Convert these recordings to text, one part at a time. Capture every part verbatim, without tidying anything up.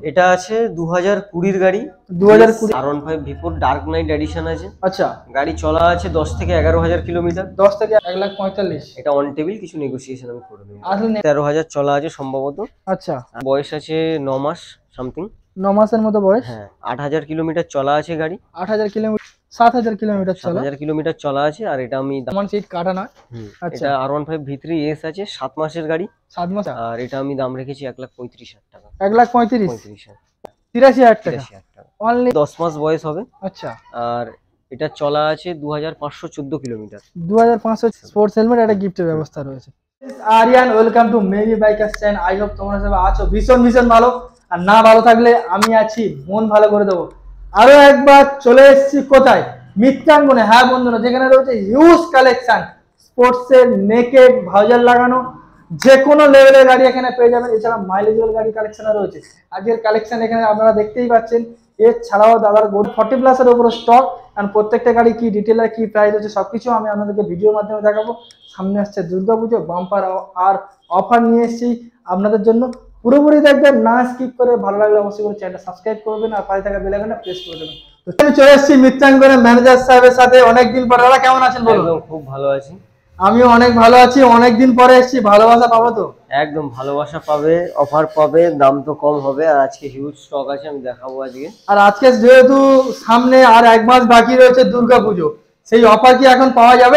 এটা আছে দু হাজার কুড়ির গাড়ি, দু হাজার কুড়ি R one five V four dark night edition আছে। আচ্ছা, গাড়ি চলা আছে দশ থেকে এগারো হাজার কিলোমিটার। দশ থেকে এক লাখ পঁয়তাল্লিশ। এটা অন টেবিল, কিছু নেগোসিয়েশন আমি করে দেবো। আসলে তেরো হাজার চলা আছে সম্ভবত। আচ্ছা, বয়স আছে ন মাস সামথিং। ন মাসের মতো বয়স। হ্যাঁ, আট হাজার কিলোমিটার চলা আছে গাড়ি। আট হাজার কিলোমিটার, সাত হাজার কিলোমিটার সাত চলা। হাজার কিলোমিটার চলা আছে। আর এটা আমি আমার সিট কাটা না। এটা R one five V three S আছে, সাত মাসের গাড়ি। সাত মাস। আর এটা আমি দাম রেখেছি এক লাখ পঁয়ত্রিশ হাজার টাকা। এক লাখ পঁয়ত্রিশ পঁয়ত্রিশ হাজার তিরাশি হাজার টাকা অনলি। দশ মাস বয়স হবে। আচ্ছা, আর এটা চলা আছে দু হাজার পাঁচশো চোদ্দ কিলোমিটার। দু হাজার পাঁচশো স্পোর্টস হেলমেট, একটা গিফটের ব্যবস্থা রয়েছে। Aryan, welcome to maybe bikers channel. I hope তোমরা সবাই আছো ভীষণ ভীষণ ভালো। আর না ভালো থাকলে আমি আছি, মন ভালো করে দেবো। আরো একবার চলে এসেছি কোথায়? মিত্রাঙ্গনে। হ্যাঁ বন্ধুরা, যেখানে রয়েছে হিউজ কালেকশন স্পোর্টসের, নেকেড, ভাউজার লাগানো যে কোনো লেভেলের গাড়ি এখানে পেয়ে যাবেন। এছাড়া মাইলেজের গাড়ি কালেকশন রয়েছে। আজকের কালেকশন এখানে আপনারা দেখতেই পাচ্ছেন। এছাড়াও দাদার ফর্টি প্লাসের উপরে স্টক, আর প্রত্যেকটা গাড়ি কি ডিটেলার কি প্রাইস হচ্ছে সবকিছু আমি আপনাদেরকে ভিডিওর মাধ্যমে দেখাবো। সামনে আসছে দুর্গাপুজো, বাম্পার আর অফার নিয়ে এসেছি আপনাদের জন্য। পুরোপুরি দেখবেন, না স্কিপ করে। ভালো লাগলে অবশ্যই করে চ্যানেলটা সাবস্ক্রাইব করবেন আর পাশে থাকা বেল আইকনটা প্রেস করে দেবেন। তো আমি চলে এসেছি মিত্রাঙ্গনের ম্যানেজার সাহেবের সাথে অনেকদিন পর। দাদা কেমন আছেন বলুন? একদম খুব ভালো আছি। আমিও অনেক ভালো আছি। অনেকদিন পরে এসেছি, ভালোবাসা পাবো তো? একদম ভালোবাসা পাবে, অফার পাবে, দাম তো কম হবে। আর আজকে হিউজ স্টক আছে, আমি দেখাবো আজকে। আর আজকে যেহেতু সামনে আর এক মাস বাকি রয়েছে দুর্গাপুজো, সেই অফার কি এখন পাওয়া যাবে?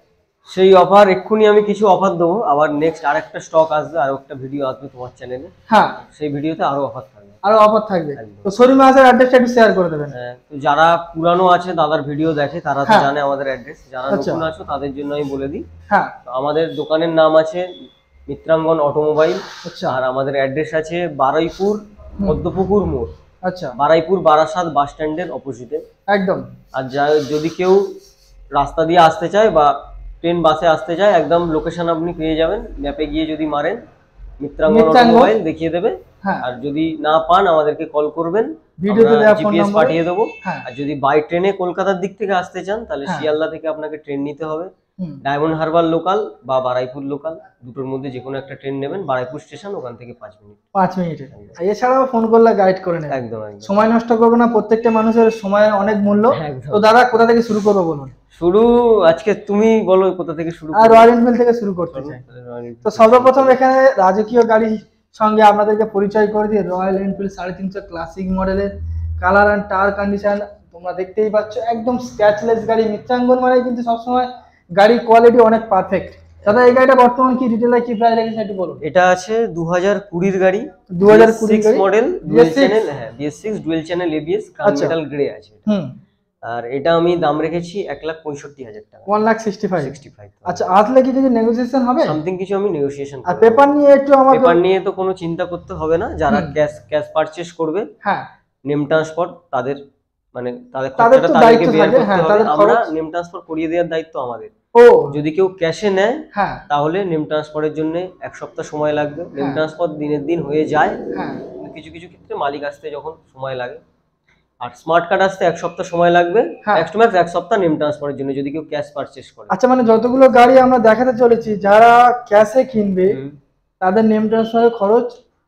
সেই অফার এক্ষুনি আমি কিছু অফার দেবো। আবার নেক্সট আর একটা স্টক আসবে, আর একটা ভিডিও আসবে তোমার চ্যানেলে। হ্যাঁ, সেই ভিডিওতে আরো অফার থাকবে। আরো অফার থাকবে। তো শোরুমে আসার অ্যাড্রেসটা একটু শেয়ার করে দেবেন। হ্যাঁ, তো যারা পুরানো আছে, দাদার ভিডিও দেখে, তারা তো জানে আমাদের অ্যাড্রেস। যারা নতুন আছো তাদের জন্য আমি বলে দিই। হ্যাঁ, তো আমাদের দোকানের নাম আছে মিত্রাঙ্গন অটোমোবাইল। আচ্ছা, আর আমাদের অ্যাড্রেস আছে বারুইপুর মধ্যপুকুর মোড়। আচ্ছা, বারুইপুর বারাসাত বাস স্ট্যান্ডের অপোজিটে একদম। আর যদি কেউ রাস্তা দিয়ে আসতে চায় বা ট্রেন বাসে আসতে চায়, একদম লোকেশন আপনি পেয়ে যাবেন। ম্যাপে গিয়ে যদি মারেন, মিত্রাঙ্গন অটোমোবাইল দেখিয়ে দেবে। আর যদি না পান, আমাদেরকে কল করবেন, ভিডিওতে দেওয়া ফোন জিপিএস নাম্বার পাঠিয়ে দেবো। আর যদি বাই ট্রেনে কলকাতার দিক থেকে আসতে চান, তাহলে শিয়ালদা থেকে আপনাকে ট্রেন নিতে হবে। ডায়মন্ড হারবার লোকাল বা বারুইপুর লোকাল, দুটোর মধ্যে যে কোনো একটা ট্রেন নেবেন। বারুইপুর স্টেশন, ওখান থেকে পাঁচ মিনিট পাঁচ মিনিটে। এছাড়াও ফোন করলে গাইড করে নেবেন। একদম একদম, সময় নষ্ট করবে না। প্রত্যেকটা মানুষের সময় অনেক মূল্য। তো দাদা কোথা থেকে শুরু করবো বলুন? শুরু আজকে তুমি বলো কোথা থেকে শুরু। আর রয়্যাল এনফিল্ড থেকে শুরু করতে চাই। তো সর্বপ্রথম এখানে রাজকীয় গাড়ির সঙ্গে আপনাদেরকে পরিচয় করে দিই। রয়্যাল এনফিল্ড সাড়ে তিনশো ক্লাসিক মডেলের, কালার অ্যান্ড টায়ার কন্ডিশন তোমরা দেখতেই পাচ্ছ, একদম স্ক্র্যাচলেস গাড়ি। মিত্রাঙ্গন মানে কিন্তু সবসময় গাড়ির কোয়ালিটি অনেক পারফেক্ট। দাদা এই গাড়িটা বর্তমান কি ডিটেইলার কি প্রাইস রেখেছে একটু বলুন। এটা আছে দু হাজার কুড়ির গাড়ি, দু হাজার কুড়ি মডেল, ডুয়াল চ্যানেল। হ্যাঁ, B S six dual channel ABS, carbon metal grey আছে। হুম। আর এটা আমি দাম রেখেছি এক লাখ পঁয়ষট্টি হাজার টাকা। One lakh sixty five sixty five আচ্ছা, আসলে কি কিছু নেগোসিয়েশন হবে? সামথিং কিছু আমি নেগোসিয়েশন করব। আর পেপার নিয়ে একটু আমাকে পেপার নিয়ে তো কোনো চিন্তা করতে হবে না। যারা ক্যাশ ক্যাশ পারচেজ করবে, হ্যাঁ, নেম ট্রান্সফার তাদের, মানে তাদের খরচাটা তাদেরকে বেয়ার করতে হবে। আমরা নেম ট্রান্সফার করিয়ে দেওয়ার দায়িত্ব আমাদের। ও, যদি কেউ ক্যাশে নেয়, হ্যাঁ, তাহলে নেম ট্রান্সফারের জন্য এক সপ্তাহ সময় লাগবে। নেম ট্রান্সফার দিনের দিন হয়ে যায়। হ্যাঁ, কিছু কিছু ক্ষেত্রে মালিক আসতে যখন সময় লাগে। আর স্মার্ট কার্ড আসতে এক সপ্তাহ সময় লাগবে। নেক্সট ম্যাক্স এক সপ্তাহ নেম ট্রান্সফারের জন্য, যদি কেউ ক্যাশ পারচেজ করে। আচ্ছা, মানে যতগুলো গাড়ি আমরা দেখাতে চলেছি, যারা ক্যাশে কিনবে তাদের নেম ট্রান্সফারের খরচ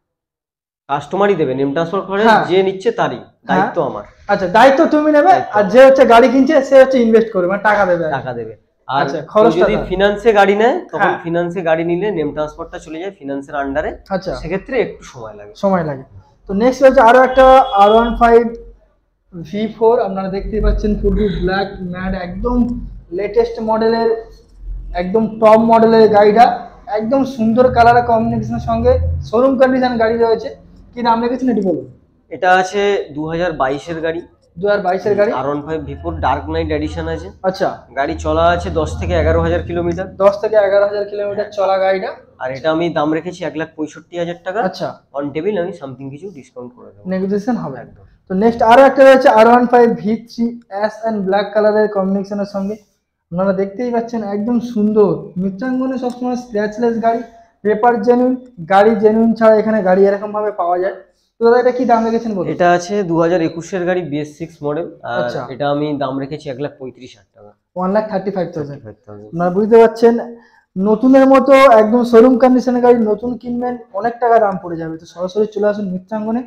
কাস্টমারই দেবে। নেম ট্রান্সফার খরচ যে নিচ্ছে তারই দায়িত্ব আমার। আচ্ছা, দায়িত্ব তুমি নেবে। আর যে হচ্ছে গাড়ি কিনছে সে হচ্ছে ইনভেস্ট করবে, মানে টাকা দেবে। টাকা দেবে। আর যদি ফিনান্সে গাড়ি নেয়, তখন ফিনান্সে গাড়ি নিলে নেম ট্রান্সফারটা চলে যায় ফিনান্সের আন্ডারে। আচ্ছা, সেক্ষেত্রে একটু সময় লাগে সময় লাগে তো নেক্সট হচ্ছে আরো একটা R one five V four. আপনারা দেখতেই পাচ্ছেন ফুললি ব্ল্যাক ম্যাট, একদম লেটেস্ট মডেলের, একদম টপ মডেলের গাড়িটা। একদম সুন্দর কালার কম্বিনেশনের সঙ্গে শোরুম কন্ডিশন গাড়ি রয়েছে। কি দাম রেখেছেন এটি বলুন? এটা আছে দু হাজার বাইশের গাড়ি। দু হাজার বাইশের গাড়ি, R one five V four dark night edition আছে। আচ্ছা, গাড়ি চলা আছে দশ থেকে এগারো হাজার কিলোমিটার। দশ থেকে এগারো হাজার কিলোমিটার চলা গাড়িটা। আর এটা আমি দাম রেখেছি এক লাখ পঁয়ষট্টি হাজার টাকা। আচ্ছা, অন টেবিল আমি সামথিং কিছু ডিসকাউন্ট করে দেবো। নেগোসিয়েশন হবে একদম। তো নেক্সট আরো একটা রয়েছে R one five V three S and black কালারের কম্বিনেশনের সঙ্গে। আপনারা দেখতেই পাচ্ছেন একদম সুন্দর। মিত্রাঙ্গনে সবসময় স্ক্র্যাচলেস গাড়ি, পেপার জেনুইন গাড়ি, জেনুইন ছাড়া এখানে গাড়ি এরকম ভাবে পাওয়া যায়। তো দাদা এটা কি দাম রেখেছেন বলুন? এটা আছে দু হাজার একুশের গাড়ি, বি এস সিক্স মডেল। আর এটা আমি দাম রেখেছি এক লাখ পঁয়ত্রিশ হাজার টাকা। One lakh thirty five thousand. আপনারা বুঝতে পারছেন, নতুনের মতো একদম শোরুম কন্ডিশনের গাড়ি নতুন কিনবেন, অনেক টাকা দাম পড়ে যাবে। তো সরাসরি চলে আসুন মিত্রাঙ্গনে।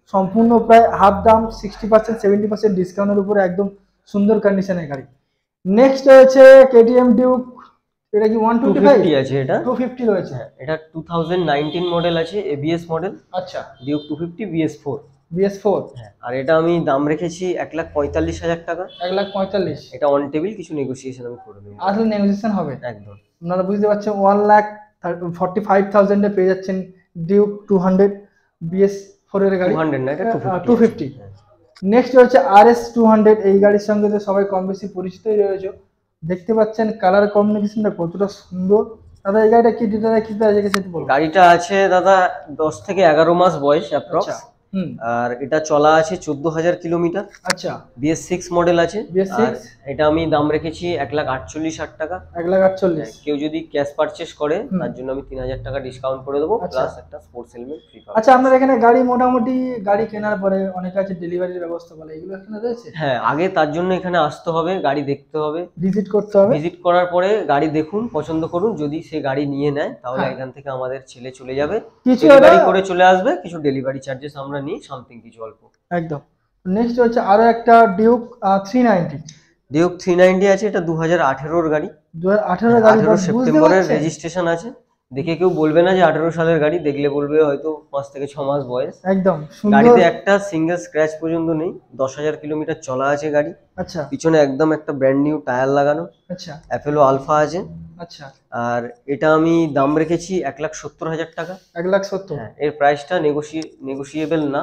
সম্পূর্ণ প্রায় হাফ দাম সিক্সটি পার্সেন্ট সেভেন্টি পার্সেন্ট ডিসকাউন্টের উপরে একদম সুন্দর কন্ডিশনের গাড়ি। নেক্সট রয়েছে কেটিএম ডিউক, এটা কি ওয়ান টোয়েন্টি ফাইভ আছে, এটা টু ফিফটি রয়েছে, এটা টু থাউজেন্ড নাইনটিন মডেল আছে, এবিএস মডেল। আচ্ছা, Duke two fifty BS four. BS four, হ্যাঁ। আর এটা আমি দাম রেখেছি এক লাখ পঁয়তাল্লিশ হাজার টাকা। এক লাখ পঁয়তাল্লিশ। এটা অন টেবিল, কিছু নেগোসিয়েশন আমি করে দেবো। আসলে নেগোসিয়েশন হবে একদম। আপনারা বুঝতে পারছেন, ওয়ান লাখ ফর্টি ফাইভ থাউজেন্ডে পেয়ে যাচ্ছেন Duke two hundred BS four এর গাড়ি, টু হান্ড্রেড না, এটা টু ফিফটি। নেক্সট হচ্ছে আরএস টু হান্ড্রেড, এই গাড়ির সঙ্গে তো সবাই কম বেশি পরিচিতই রয়েছে। দেখতে পাচ্ছেন কালার কম্বিনেশনটা কতটা সুন্দর। দাদা এই গাড়িটা কি ডিটেইলস কি আছে সেটা বলুন। গাড়িটা আছে দাদা দশ থেকে এগারো মাস বয়স অ্যাপ্রক্স। আর এটা চলা আছে চোদ্দ হাজার কিলোমিটার। আচ্ছা, বিএস সিক্স মডেল আছে। বিএস সিক্স, এটা আমি দাম রেখেছি এক লাখ আটচল্লিশ হাজার টাকা। এক লাখ আটচল্লিশ। কেউ যদি ক্যাশ পারচেস করে তার জন্য আমি তিন হাজার টাকা ডিসকাউন্ট করে দেবো, প্লাস একটা স্পোর্টস হেলমেট ফ্রি পাবো। আচ্ছা, আপনার এখানে গাড়ি মোটামুটি গাড়ি কেনার পরে অনেকে আছে ডেলিভারির ব্যবস্থা বলে, এগুলো এখানে রয়েছে? হ্যাঁ, আগে তার জন্য এখানে আসতে হবে, গাড়ি দেখতে হবে, ভিজিট করতে হবে। ভিজিট করার পরে গাড়ি দেখুন, পছন্দ করুন, যদি সে গাড়ি নিয়ে নেয় তাহলে এখান থেকে আমাদের ছেলে চলে যাবে, কিছু গাড়ি করে চলে আসবে, কিছু ডেলিভারি চার্জেস আমরা নিই, সামথিং কিছু অল্প। একদম। নেক্সট হচ্ছে আরো একটা Duke three ninety. Duke three ninety আছে, এটা দু হাজার আঠেরোর গাড়ি। দু হাজার আঠেরো গাড়ি, আঠেরো সেপ্টেম্বরের রেজিস্ট্রেশন আছে। দেখে কেউ বলবে না যে আঠেরো সালের গাড়ি, দেখলে বলবে হয়তো পাঁচ থেকে ছ মাস বয়স। একদম। গাড়িতে একটা সিঙ্গেল স্ক্র্যাচ পর্যন্ত নেই, দশ হাজার কিলোমিটার চলা আছে গাড়ি। আচ্ছা। পিছনে একদম একটা ব্র্যান্ড নিউ টায়ার লাগানো। আচ্ছা। অ্যাপেলো আলফা আছে। আচ্ছা। আর এটা আমি দাম রেখেছি এক লাখ সত্তর হাজার টাকা। এক লাখ সত্তর। হ্যাঁ, এর প্রাইসটা নেগোসিয়ে নেগোসিয়েবল না।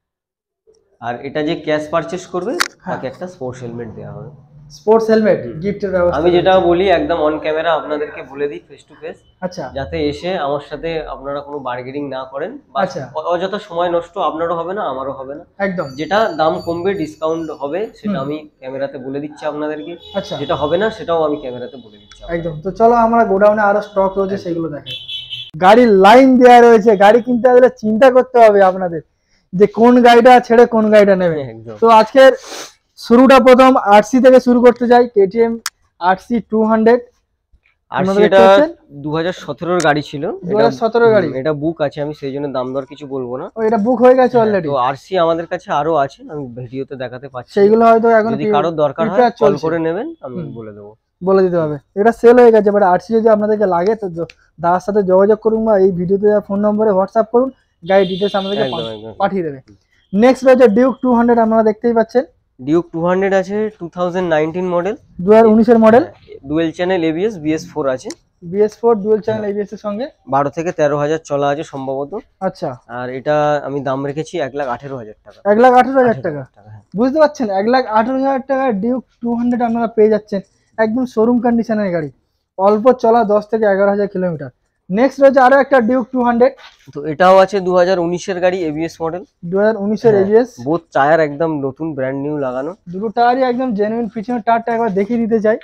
আর এটা যে ক্যাশ পারচেস করবে তাকে একটা স্পোর্টস হেলমেট দেওয়া হবে। স্পোর্টস হেলমেট গিফটের ব্যবস্থা। আমি যেটা বলি একদম অন ক্যামেরা আপনাদেরকে বলে দিই, ফেস টু ফেস। আচ্ছা। যাতে এসে আমার সাথে আপনারা কোনো বার্গেনিং না করেন, আচ্ছা, অযথা সময় নষ্ট আপনারও হবে না, আমারও হবে না। একদম। যেটা দাম কমবে, ডিসকাউন্ট হবে, সেটা আমি ক্যামেরাতে বলে দিচ্ছি আপনাদেরকে। আচ্ছা। যেটা হবে না সেটাও আমি ক্যামেরাতে বলে দিচ্ছি। একদম। তো চলো আমরা গোডাউনে আরো স্টক রয়েছে সেগুলো দেখাই। গাড়ির লাইন দেওয়া রয়েছে, গাড়ি কিনতে গেলে চিন্তা করতে হবে আপনাদের যে কোন গাড়িটা ছেড়ে কোন গাড়িটা নেবে। তো আজকের শুরুটা প্রথম আরসি থেকে শুরু করতে যাই। KTM RC two hundred, RC এটা দু হাজার সতেরোর গাড়ি ছিল। দু হাজার সতেরো গাড়ি, এটা বুক আছে, আমি সেই জন্য দাম দর কিছু বলবো না। ও এটা বুক হয়ে গেছে অলরেডি। তো আরসি আমাদের কাছে আরো আছে, আমি ভিডিওতে দেখাতে পাচ্ছি, সেইগুলো হয়তো এখন যদি কারো দরকার হয় কল করে নেবেন, আমি বলে দেবো, বলে দিতে হবে। এটা সেল হয়ে গেছে, বাট আরসি যদি আপনাদেরকে লাগে তো দাদার সাথে যোগাযোগ করুন বা এই ভিডিওতে দেওয়া ফোন নম্বরে হোয়াটসঅ্যাপ করুন, গাড়ি ডিটেলস আমাদেরকে পাঠিয়ে দেবে। নেক্সট রয়েছে ডিউক টু হান্ড্রেড, আপনারা দেখতেই পাচ্ছেন। ডিউক টু হান্ড্রেড আছে টু থাউজেন্ড নাইনটিন মডেল, দু হাজার উনিশ এর মডেল। Dual channel ABS BS four আছে। BS four dual channel ABS এর সঙ্গে বারো থেকে তেরো হাজার চলা আছে সম্ভবত। আচ্ছা। আর এটা আমি দাম রেখেছি এক লাখ আঠেরো হাজার টাকা। এক লাখ আঠেরো হাজার টাকা, বুঝতে পারছেন? এক লাখ আঠেরো হাজার টাকা ডিউক টু হান্ড্রেড আপনারা পেয়ে যাচ্ছেন, একদম শোরুম কন্ডিশনের গাড়ি, অল্প চলা দশ থেকে এগারো হাজার কিলোমিটার। নেক্সট রয়েছে আরো একটা ডিউক টু হান্ড্রেড, তো এটাও আছে দু হাজার উনিশের গাড়ি, এবিএস মডেল। দু হাজার উনিশের এবিএস, বোথ টায়ার একদম নতুন ব্র্যান্ড নিউ লাগানো, দুটো টায়ারই একদম জেনুইন। পিছনের টায়ারটা একবার দেখিয়ে দিতে চাই,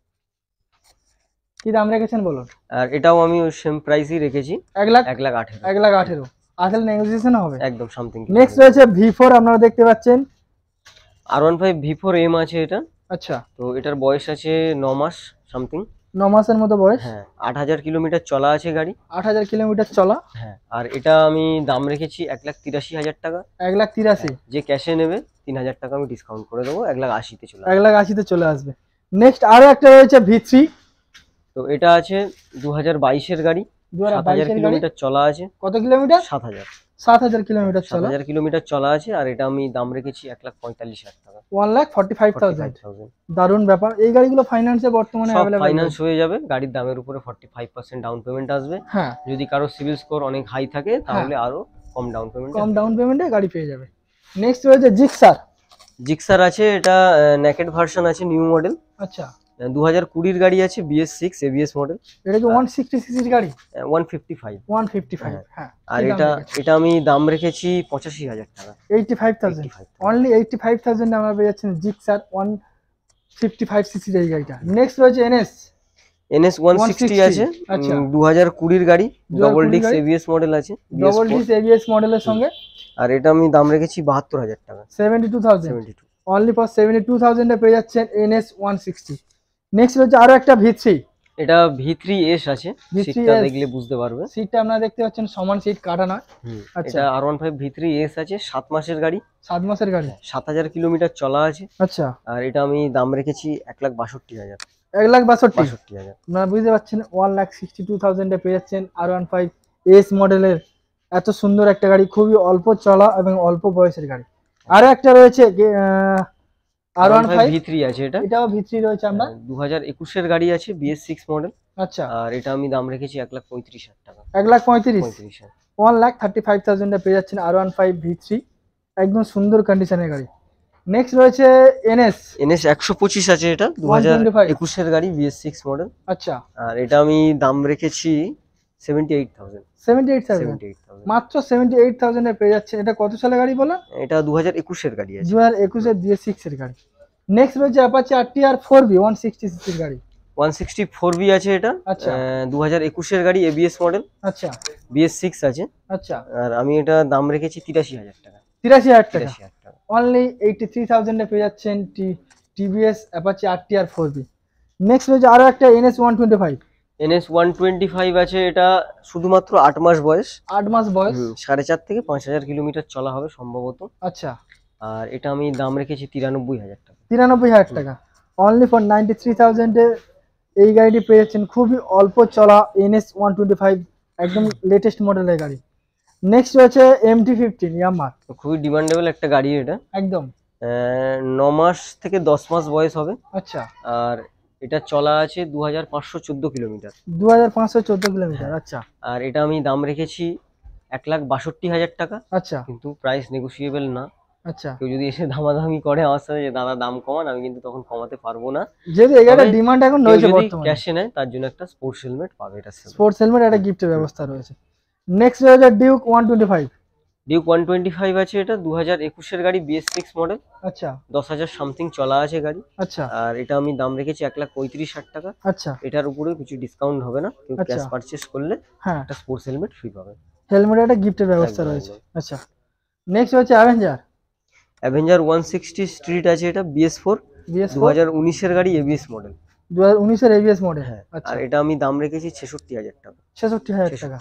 কি দাম রেখেছেন বলুন? আর এটাও আমি ওই সেম প্রাইসই রেখেছি, এক লাখ এক লাখ আঠেরো। এক লাখ আঠেরো, আসলে নেগোসিয়েশন হবে একদম সামথিং। নেক্সট রয়েছে ভি ফোর, আপনারা দেখতে পাচ্ছেন R one five V four M আছে এটা। আচ্ছা। তো এটার বয়স আছে ন মাস সামথিং, ন মাসের মতো বয়স। হ্যাঁ, আট হাজার কিলোমিটার চলা আছে গাড়ি। আট হাজার কিলোমিটার চলা, হ্যাঁ। আর এটা আমি দাম রেখেছি এক লাখ তিরাশি হাজার টাকা। এক লাখ তিরাশি। যে ক্যাশে নেবে তিন হাজার টাকা আমি ডিসকাউন্ট করে দেবো, এক লাখ আশিতে চলে এক লাখ আশিতে চলে আসবে। নেক্সট আরো একটা রয়েছে ভি থ্রি, তো এটা আছে দু হাজার বাইশের গাড়ি, সাত হাজার কিলোমিটার চলা আছে। কত কিলোমিটার? সাত হাজার। সাত হাজার কিলোমিটার চলা, সাত হাজার কিলোমিটার চলা আছে। আর এটা আমি দাম রেখেছি এক লাখ পঁয়তাল্লিশ হাজার টাকা, one lakh forty five thousand. দারুণ ব্যাপার। এই গাড়িগুলো ফাইন্যান্সে বর্তমানে অ্যাভেলেবল, ফাইন্যান্স হয়ে যাবে। গাড়ির দামের উপরে forty five percent down payment আসবে। হ্যাঁ, যদি কারো সিভিল স্কোর অনেক হাই থাকে তাহলে আরো কম ডাউন পেমেন্ট, কম ডাউন পেমেন্টে গাড়ি পেয়ে যাবে। নেক্সট রয়েছে জিক্সার। জিক্সার আছে, এটা নেকেড ভার্সন আছে, নিউ মডেল। আচ্ছা। দু হাজার কুড়ির গাড়ি আছে, বিএস সিক্স এবিএস মডেল। এটা কি ওয়ান সিক্সটি সিসির গাড়ি? One fifty five. One fifty five, হ্যাঁ। আর এটা এটা আমি দাম রেখেছি পঁচাশি হাজার টাকা, eighty five thousand. Only eighty five thousand আমরা পেয়ে যাচ্ছেন জিক্সার ওয়ান ফিফটি ফাইভ সিসির এই গাড়িটা। নেক্সট রয়েছে এনএস। এনএস ওয়ান সিক্সটি আছে, দু হাজার কুড়ির গাড়ি, ডবল ডিস্ক এবিএস মডেল আছে, ডবল ডিস্ক এবিএস মডেলের সঙ্গে। আর এটা আমি দাম রেখেছি বাহাত্তর হাজার টাকা, seventy two thousand. Only for seventy two থাউজেন্ডে পেয়ে যাচ্ছেন এনএস ওয়ান সিক্সটি। নেক্সট হচ্ছে আরো একটা ভি থ্রি, এটা ভি থ্রি এস আছে, সিটটা দেখলে বুঝতে পারবে। সিটটা আপনারা দেখতে পাচ্ছেন সমান সিট কাটা না। আচ্ছা, R one five V three S আছে, সাত মাসের গাড়ি। সাত মাসের গাড়ি, সাত হাজার কিলোমিটার চলা আছে। আচ্ছা, আর এটা আমি দাম রেখেছি এক লাখ বাষট্টি হাজার। এক লাখ বাষট্টি বাষট্টি হাজার আপনারা বুঝতে পারছেন, ওয়ান লাখ সিক্সটি টু থাউজেন্ডে পেয়ে যাচ্ছেন আর ওয়ান ফাইভ এস মডেলের এত সুন্দর একটা গাড়ি, খুবই অল্প চলা এবং অল্প বয়সের গাড়ি। আরো একটা রয়েছে R one five V three আছে, এটা এটাও ভি থ্রি রয়েছে। আমরা দু হাজার একুশ এর গাড়ি আছে, বিএস সিক্স মডেল। আচ্ছা, আর এটা আমি দাম রেখেছি এক লাখ পঁয়ত্রিশ হাজার টাকা। এক লাখ পঁয়ত্রিশ ওয়ান লাখ থার্টি ফাইভ থাউজেন্ডে পেয়ে যাচ্ছেন R one five V three, একদম সুন্দর কন্ডিশনের গাড়ি। নেক্সট রয়েছে এনএস এনএস একশো পঁচিশ আছে, এটা দু হাজার একুশ এর গাড়ি, বিএস সিক্স মডেল। আচ্ছা, আর এটা আমি দাম রেখেছি seventy eight thousand. Seventy eight thousand মাত্র সেভেন্টি এইট থাউজেন্ডে পেয়ে যাচ্ছেন। এটা কত সালের গাড়ি বলো? এটা দু হাজার একুশ এর গাড়ি আছে, দু হাজার একুশ এর বিএস সিক্স এর গাড়ি। নেক্সট রয়েছে Apache RTR four V one sixty সিসির গাড়ি, ওয়ান সিক্সটি ফোর বি আছে এটা। আচ্ছা, দু হাজার একুশ এর গাড়ি, এবিএস মডেল। আচ্ছা, বিএস সিক্স আছে। আচ্ছা, আর আমি এটা দাম রেখেছি তিরাশি হাজার টাকা। তিরাশি হাজার টাকা অনলি এইটি থ্রি থাউজেন্ডে পেয়ে যাচ্ছেন TVS Apache RTR four V. Next রয়েছে আরো একটা NS one twenty five. NS one twenty five আছে, এটা শুধুমাত্র আট মাস বয়স। আট মাস বয়স, সাড়ে চার থেকে পাঁচ হাজার কিলোমিটার চলা হবে সম্ভবত। আচ্ছা, আর এটা আমি দাম রেখেছি তিরানব্বই হাজার টাকা। তিরানব্বই হাজার টাকা অনলি ফর নাইনটি থ্রি থাউজেন্ডে এই গাড়িটি পেয়ে যাচ্ছেন, খুবই অল্প চলা এনএস ওয়ান টোয়েন্টি ফাইভ, একদম লেটেস্ট মডেলের গাড়ি। নেক্সট রয়েছে এমটি ফিফটিন ইয়ামাহা, খুবই ডিমান্ডেবল একটা গাড়ি এটা, একদম ন মাস থেকে দশ মাস বয়স হবে। আচ্ছা, আর এটা চলা আছে দু হাজার পাঁচশো চোদ্দ কিলোমিটার। দু হাজার পাঁচশো চোদ্দ কিলোমিটার আচ্ছা। আর এটা আমি দাম রেখেছি এক লাখ বাষট্টি হাজার টাকা। আচ্ছা, কিন্তু প্রাইস নেগোসিয়েবল না। আচ্ছা, কেউ যদি এসে দামাদামি করে আমার সাথে যে দাদা দাম কমান, আমি কিন্তু তখন কমাতে পারবো না, যেহেতু এই গাড়ির ডিমান্ড এখন রয়েছে বর্তমানে। ক্যাশে নেয় তার জন্য একটা স্পোর্টস হেলমেট পাবে, এটা স্পোর্টস হেলমেট একটা গিফটের ব্যবস্থা রয়েছে। নেক্সট রয়েছে Duke one twenty five. Duke one twenty five আছে, এটা দু হাজার একুশ এর গাড়ি, বিএস সিক্স মডেল। আচ্ছা, দশ হাজার সামথিং চলা আছে গাড়ি। আচ্ছা, আর এটা আমি দাম রেখেছি এক লাখ পঁয়ত্রিশ হাজার টাকা। আচ্ছা, এটার উপরে কিছু ডিসকাউন্ট হবে না, কেউ ক্যাশ পারচেস করলে হ্যাঁ একটা স্পোর্টস হেলমেট ফ্রি পাবে। হেলমেট একটা গিফটের ব্যবস্থা রয়েছে। আচ্ছা, নেক্সট হচ্ছে Avenger. Avenger one sixty street আছে, এটা বিএস ফোর, দু হাজার উনিশ এর গাড়ি, এবিএস মডেল। দু হাজার উনিশ এর এবিএস মডেল, হ্যাঁ। আর এটা আমি দাম রেখেছি ছেষট্টি হাজার টাকা। ছেষট্টি হাজার টাকা।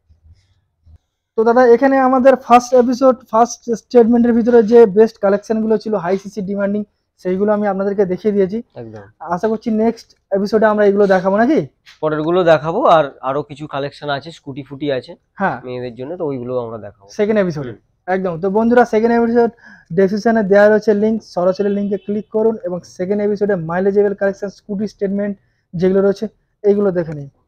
তো দাদা এখানে আমাদের ফার্স্ট এপিসোড ফার্স্ট স্টেটমেন্টের ভিতরে যে বেস্ট কালেকশনগুলো ছিল হাই সিসি ডিমান্ডিং, সেইগুলো আমি আপনাদেরকে দেখিয়ে দিয়েছি। একদম, আশা করছি নেক্সট এপিসোডে আমরা এগুলো দেখাবো নাকি? পরের গুলো দেখাবো, আর আরো কিছু কালেকশন আছে, স্কুটি ফুটি আছে হ্যাঁ মেয়েদের জন্য, তো ওইগুলো আমরা দেখাবো সেকেন্ড এপিসোডে। একদম। তো বন্ধুরা সেকেন্ড এপিসোড ডেসক্রিপশনে দেওয়া রয়েছে লিঙ্ক, সরাসরি লিঙ্কে ক্লিক করুন এবং সেকেন্ড এপিসোডে মাইলেজেবল কালেকশন স্কুটি স্টেটমেন্ট যেগুলো রয়েছে এইগুলো দেখে নিন।